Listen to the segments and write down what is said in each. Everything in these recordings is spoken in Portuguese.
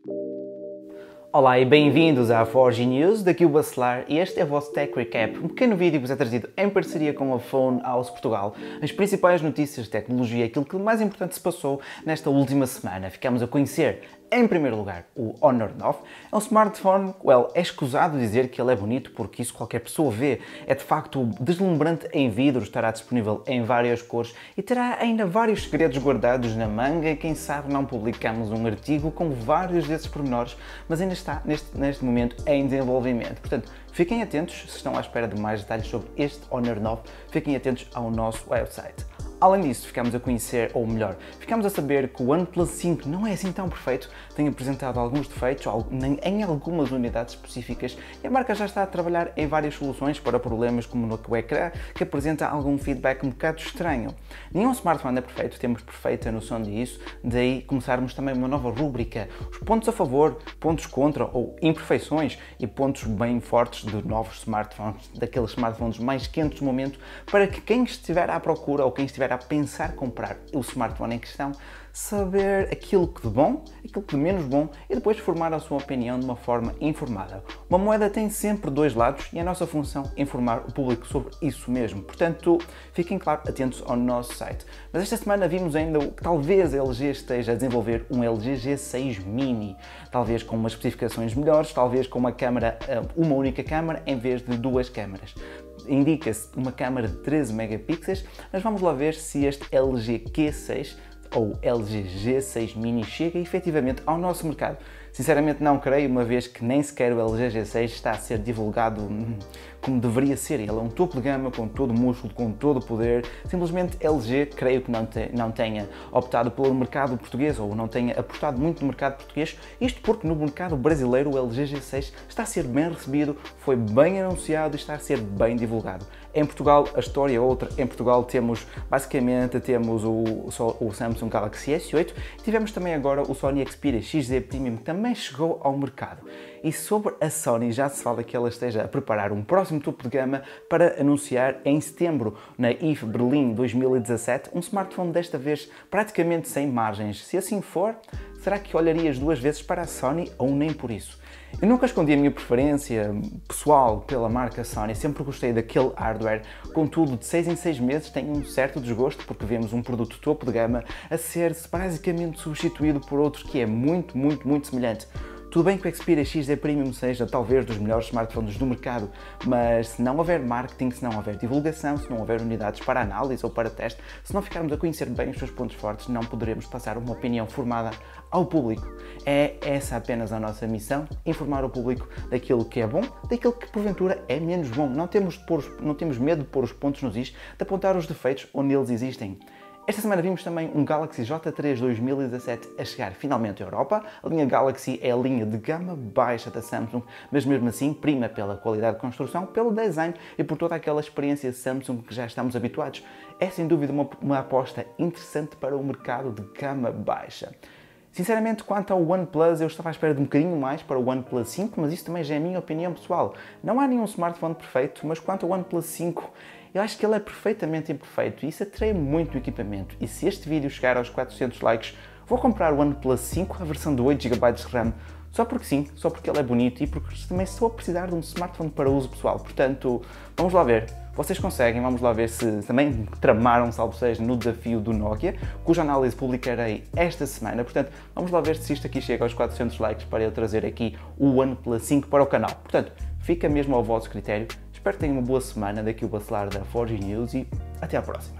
Olá e bem-vindos à Forge News, daqui o Bacelar e este é o vosso Tech Recap, um pequeno vídeo que vos é trazido em parceria com a Phone House Portugal. As principais notícias de tecnologia, aquilo que mais importante se passou nesta última semana. Ficamos a conhecer, em primeiro lugar, o Honor 9. É um smartphone, é escusado dizer que ele é bonito porque isso qualquer pessoa vê. É de facto deslumbrante em vidro, estará disponível em várias cores e terá ainda vários segredos guardados na manga e quem sabe não publicamos um artigo com vários desses pormenores, mas ainda está neste momento em desenvolvimento. Portanto, fiquem atentos, se estão à espera de mais detalhes sobre este Honor 9, fiquem atentos ao nosso website. Além disso, ficamos a conhecer, ou melhor, ficamos a saber que o OnePlus 5 não é assim tão perfeito, tem apresentado alguns defeitos em algumas unidades específicas e a marca já está a trabalhar em várias soluções para problemas como no ecrã, que apresenta algum feedback um bocado estranho. Nenhum smartphone é perfeito, temos perfeita noção disso, daí começarmos também uma nova rúbrica, os pontos a favor, pontos contra ou imperfeições e pontos bem fortes de novos smartphones, daqueles smartphones mais quentes do momento, para que quem estiver à procura ou quem estiver a pensar comprar o smartphone em questão, saber aquilo que de bom, aquilo que de menos bom e depois formar a sua opinião de uma forma informada. Uma moeda tem sempre dois lados e a nossa função é informar o público sobre isso mesmo. Portanto, fiquem, claro, atentos ao nosso site. Mas esta semana vimos ainda que talvez a LG esteja a desenvolver um LG G6 Mini, talvez com umas especificações melhores, talvez com uma câmara, uma única câmara em vez de duas câmaras. Indica-se uma câmara de 13 megapixels, mas vamos lá ver se este LG Q6 ou LG G6 Mini chega efetivamente ao nosso mercado. Sinceramente não creio, uma vez que nem sequer o LG G6 está a ser divulgado como deveria ser. Ele é um topo de gama, com todo o músculo, com todo o poder. Simplesmente LG, creio que não tenha optado pelo mercado português ou não tenha apostado muito no mercado português. Isto porque no mercado brasileiro o LG G6 está a ser bem recebido, foi bem anunciado e está a ser bem divulgado. Em Portugal a história é outra. Em Portugal basicamente temos o Samsung Galaxy S8 e tivemos também agora o Sony Xperia XZ Premium, que também chegou ao mercado. E sobre a Sony, já se fala que ela esteja a preparar um próximo topo de gama para anunciar em setembro, na IFA Berlim 2017, um smartphone desta vez praticamente sem margens. Se assim for, será que olharias duas vezes para a Sony ou nem por isso? Eu nunca escondi a minha preferência pessoal pela marca Sony, sempre gostei daquele hardware, contudo de 6 em 6 meses tenho um certo desgosto porque vemos um produto topo de gama a ser basicamente substituído por outro que é muito semelhante. Tudo bem que o Xperia XZ Premium seja talvez dos melhores smartphones do mercado, mas se não houver marketing, se não houver divulgação, se não houver unidades para análise ou para teste, se não ficarmos a conhecer bem os seus pontos fortes, não poderemos passar uma opinião formada ao público. É essa apenas a nossa missão, informar o público daquilo que é bom, daquilo que porventura é menos bom. Não temos medo de pôr os pontos nos is, de apontar os defeitos onde eles existem. Esta semana vimos também um Galaxy J3 2017 a chegar finalmente à Europa. A linha Galaxy é a linha de gama baixa da Samsung, mas mesmo assim prima pela qualidade de construção, pelo design e por toda aquela experiência Samsung que já estamos habituados. É sem dúvida uma aposta interessante para o mercado de gama baixa. Sinceramente, quanto ao OnePlus, eu estava à espera de um bocadinho mais para o OnePlus 5, mas isso também já é a minha opinião pessoal. Não há nenhum smartphone perfeito, mas quanto ao OnePlus 5, eu acho que ele é perfeitamente imperfeito e isso atrai muito o equipamento. E se este vídeo chegar aos 400 likes, vou comprar o OnePlus 5, a versão de 8 GB de RAM, só porque sim, só porque ele é bonito e porque também estou a precisar de um smartphone para uso pessoal. Portanto, vamos lá ver. Vocês conseguem, vamos lá ver se também tramaram, salvo seja, no desafio do Nokia, cuja análise publicarei esta semana. Portanto, vamos lá ver se isto aqui chega aos 400 likes para eu trazer aqui o OnePlus 5 para o canal. Portanto, fica mesmo ao vosso critério. Espero que tenham uma boa semana, daqui o Bacelar da Forge News e até à próxima.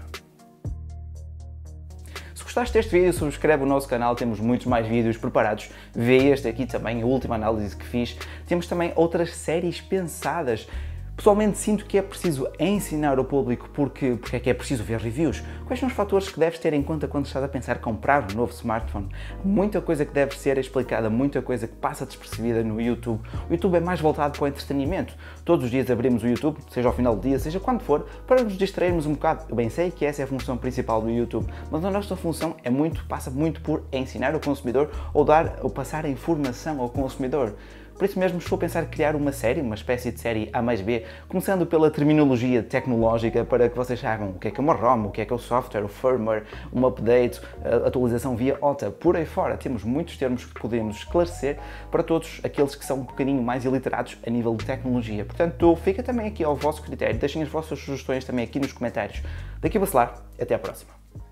Se gostaste deste vídeo, subscreve o nosso canal, temos muitos mais vídeos preparados. Vê este aqui também, a última análise que fiz. Temos também outras séries pensadas. Pessoalmente sinto que é preciso ensinar ao público porque é que é preciso ver reviews. Quais são os fatores que deves ter em conta quando estás a pensar comprar um novo smartphone? Muita coisa que deve ser explicada, muita coisa que passa despercebida no YouTube. O YouTube é mais voltado para o entretenimento. Todos os dias abrimos o YouTube, seja ao final do dia, seja quando for, para nos distrairmos um bocado. Eu bem sei que essa é a função principal do YouTube, mas a nossa função passa muito por ensinar o consumidor ou passar a informação ao consumidor. Por isso mesmo estou a pensar em criar uma série, uma espécie de série A mais B, começando pela terminologia tecnológica para que vocês saibam o que é uma ROM, o que é o software, o firmware, um update, a atualização via OTA, por aí fora. Temos muitos termos que podemos esclarecer para todos aqueles que são um bocadinho mais iliterados a nível de tecnologia. Portanto, fica também aqui ao vosso critério, deixem as vossas sugestões também aqui nos comentários. Daqui a Bacelar, até à próxima.